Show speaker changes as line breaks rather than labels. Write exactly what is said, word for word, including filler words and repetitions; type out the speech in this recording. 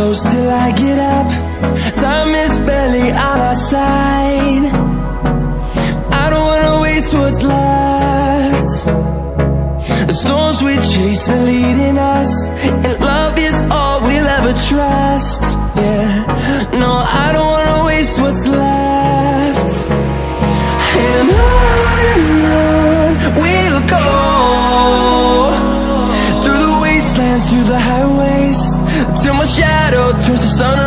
close till I get up. Time is barely on our side. I don't wanna waste what's left. The storms we chase are leading us, and love is all we'll ever trust. Yeah, no, I don't wanna waste what's left. And on and on we'll go, through the wastelands, through the highways, till my shadow turns to sun